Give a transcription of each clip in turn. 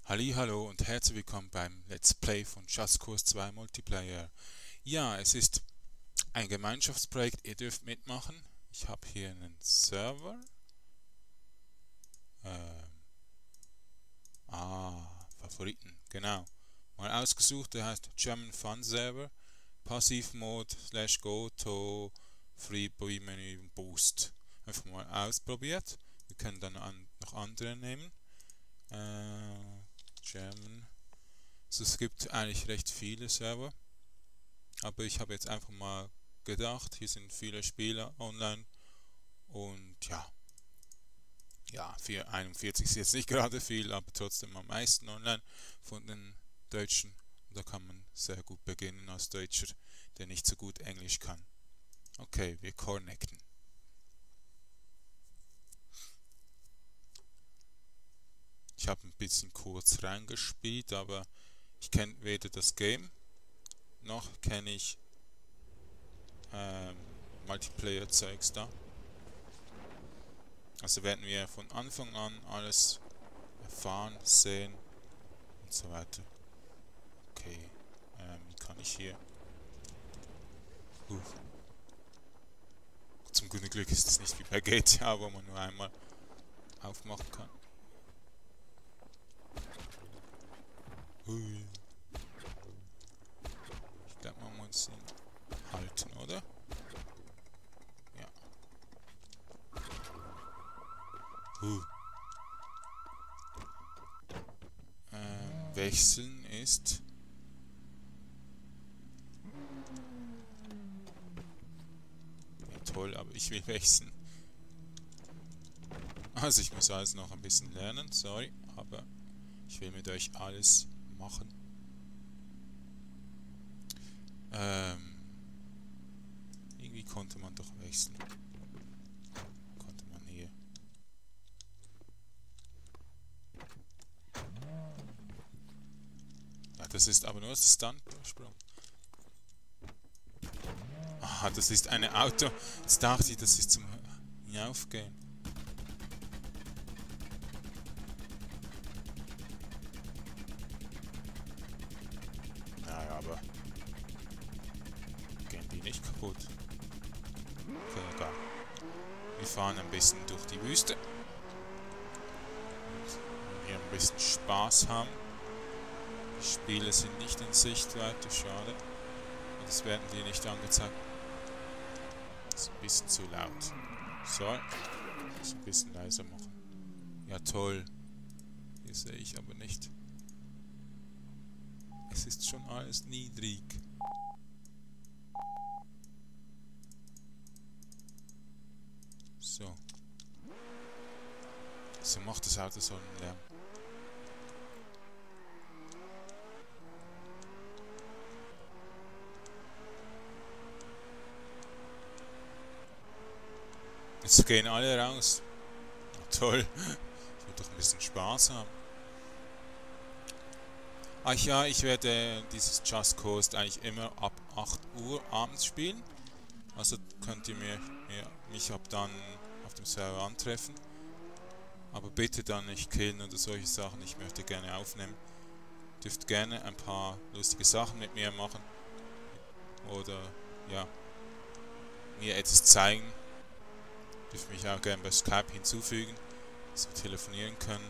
Hallo und herzlich willkommen beim Let's Play von Just Cause 2 Multiplayer. Ja, es ist ein Gemeinschaftsprojekt, ihr dürft mitmachen. Ich habe hier einen Server. Ähm, Favoriten, genau. Mal ausgesucht, der heißt German Fun Server. Passivmode /go to Free Menü Boost. Einfach mal ausprobiert. Wir können dann noch andere nehmen. German. Also es gibt eigentlich recht viele Server, aber ich habe jetzt einfach mal gedacht, hier sind viele Spieler online und ja, 41 ist jetzt nicht gerade viel, aber trotzdem am meisten online von den Deutschen. Und da kann man sehr gut beginnen als Deutscher, der nicht so gut Englisch kann. Okay, wir connecten. Ich habe ein bisschen kurz reingespielt, aber ich kenne weder das Game, noch kenne ich Multiplayer-Zeugs da. Also werden wir von Anfang an alles erfahren, sehen und so weiter. Okay, wie kann ich hier... Zum guten Glück ist es nicht wie bei GTA, wo man nur einmal aufmachen kann. Hui. Ich glaube, man muss ihn halten, oder? Ja. Wechseln ist... Ja, toll, aber ich will wechseln. Also ich muss alles noch ein bisschen lernen, sorry, aber ich will mit euch alles machen. Irgendwie konnte man doch wechseln. Konnte man hier. Ja, das ist aber nur das Stunt-Sprung. Aha, das ist eine Auto. Jetzt dachte ich, das ist zum Hinaufgehen. Naja, aber gehen die nicht kaputt. Okay, egal. Wir fahren ein bisschen durch die Wüste. Und wenn wir ein bisschen Spaß haben. Die Spiele sind nicht in Sichtweite, schade. Und es werden die nicht angezeigt. Das ist ein bisschen zu laut. So, muss ein bisschen leiser machen. Ja toll. Hier sehe ich aber nicht. Es ist schon alles niedrig. So. So macht das Auto so einen Lärm. Jetzt gehen alle raus. Ja, toll. Ich will doch ein bisschen Spaß haben. Ach ja, ich werde dieses Just Cause eigentlich immer ab 8 Uhr abends spielen. Also könnt ihr mich ab dann auf dem Server antreffen. Aber bitte dann nicht killen oder solche Sachen. Ich möchte gerne aufnehmen. Dürft gerne ein paar lustige Sachen mit mir machen. Oder ja, mir etwas zeigen. Dürft mich auch gerne bei Skype hinzufügen, dass wir telefonieren können.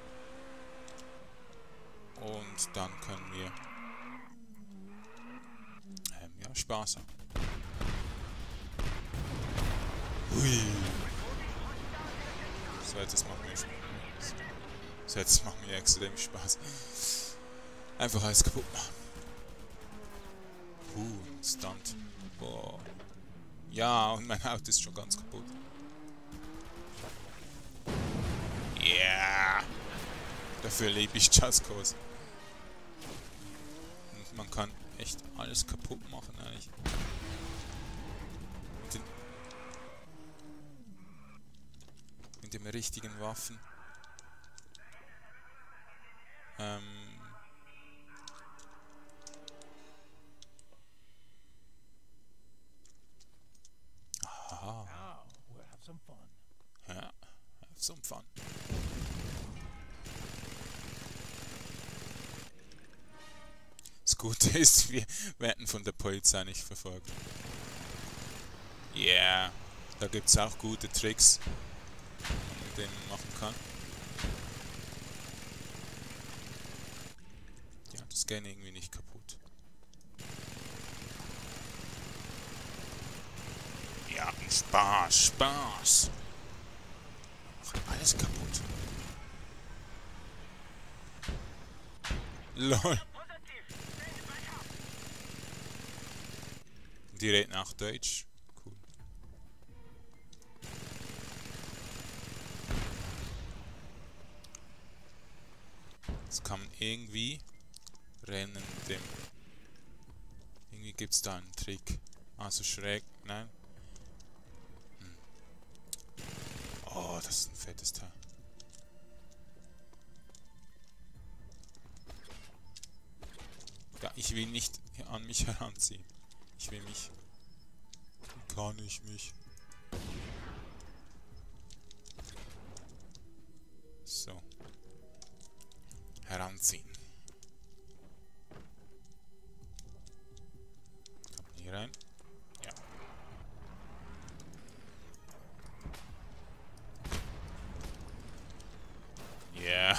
Und dann können wir ja, Spaß haben. Hui. So, jetzt macht mir extrem Spaß. Einfach alles kaputt machen. Stunt. Boah. Ja, und mein Auto ist schon ganz kaputt. Yeah. Dafür liebe ich Just Cause. Und man kann echt alles kaputt machen eigentlich. Mit den richtigen Waffen. Aha. Ja, have some fun. Gute ist, wir werden von der Polizei nicht verfolgt. Ja, yeah, da gibt es auch gute Tricks, die man mit denen machen kann. Ja, das geht irgendwie nicht kaputt. Ja, Spaß, Spaß. Macht alles kaputt. LOL. Die reden auch Deutsch. Cool. Jetzt kann man irgendwie rennen dem. Irgendwie gibt es da einen Trick. Also schräg. Nein. Oh, das ist ein fettes Teil. Ja, ich will nicht an mich heranziehen. Ich will mich. Wie kann ich mich? So. Heranziehen. Kann man hier rein? Ja. Yeah.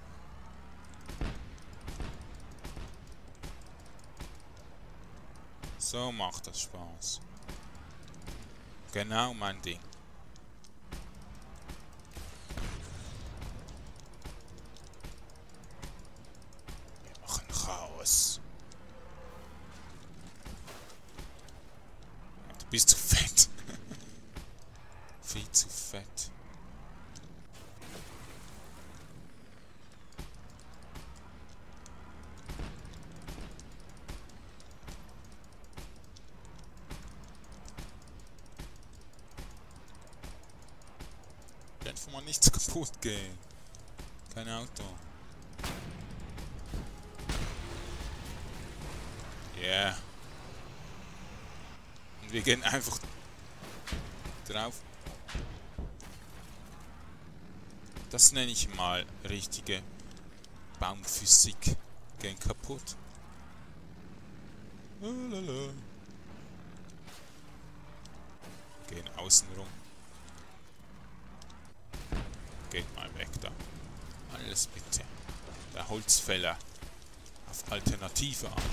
So macht das Spaß. Genau mein Ding. Wir machen Chaos. Du bist zu fett. Viel zu fett. Einfach mal nichts kaputt gehen. Kein Auto. Ja. Yeah. Und wir gehen einfach drauf. Das nenne ich mal richtige Baumphysik. Gehen kaputt. Lalala. Gehen außen rum. Geht mal weg da. Alles bitte. Der Holzfäller. Auf alternative Art.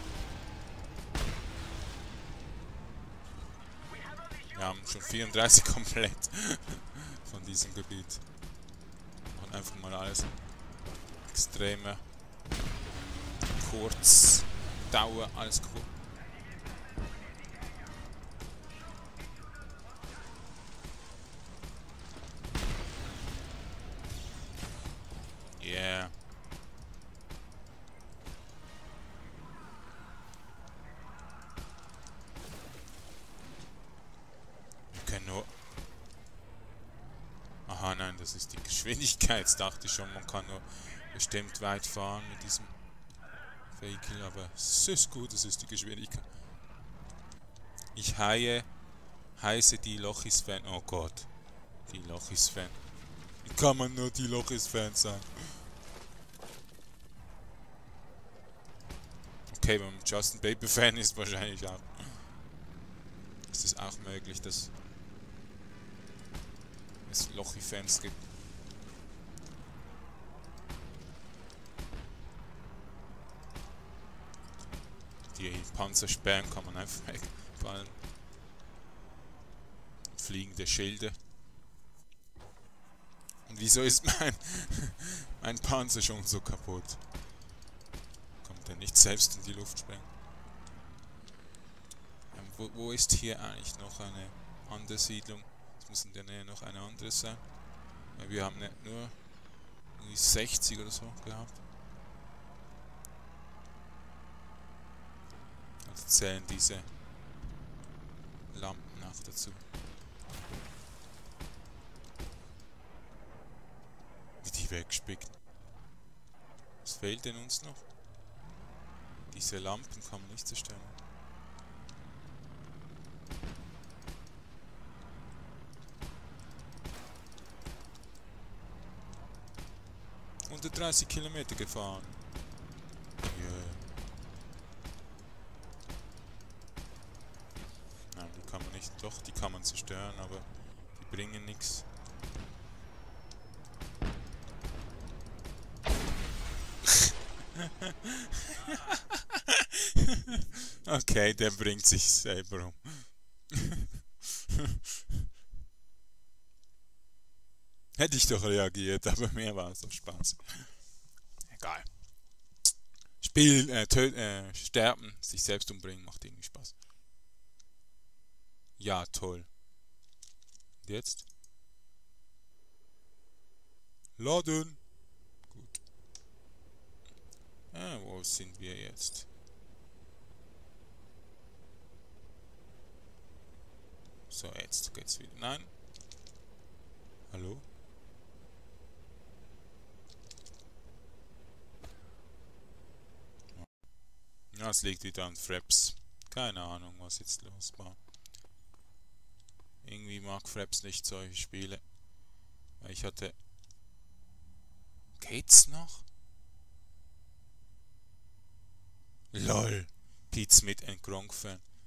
Wir haben schon 34 komplett von diesem Gebiet. Und einfach mal alles extreme Kurzdauer, alles cool. Yeah. Wir können nur... Aha, nein, das ist die Geschwindigkeit. Jetzt dachte ich schon, man kann nur bestimmt weit fahren mit diesem Vehikel, aber es ist gut, es ist die Geschwindigkeit. Ich heiße die Lochis-Fan. Oh Gott, die Lochis-Fan. Wie kann man nur die Lochis-Fan sein? Okay, wenn man Justin Bieber-Fan ist, wahrscheinlich auch. Ist es auch möglich, dass es Lochi-Fans gibt. Die Panzer sperren kann man einfach wegfallen. Fliegende Schilde. Und wieso ist mein Panzer schon so kaputt? Kommt er nicht selbst in die Luft sprengen? Wo ist hier eigentlich noch eine andere Siedlung? Es muss in der Nähe noch eine andere sein. Weil wir haben nicht nur 60 oder so gehabt. Also zählen diese Lampen auch dazu. Wie die wegspicken. Was fehlt denn uns noch? Diese Lampen kann man nicht zerstören. 130 Kilometer gefahren. Yeah. nicht. Doch, die kann man zerstören, aber die bringen nichts. Okay, der bringt sich selber um. Hätte ich doch reagiert, aber mir war es doch Spaß. Egal. Sterben, sich selbst umbringen, macht irgendwie Spaß. Ja, toll. Und jetzt? Laden. Gut. Wo sind wir jetzt? So, jetzt geht's wieder. Nein. Hallo? Ja, es liegt wieder an Fraps. Keine Ahnung, was jetzt los war. Irgendwie mag Fraps nicht solche Spiele. Weil ich hatte... Geht's noch? LOL. Pete Smith and Gronk Fan.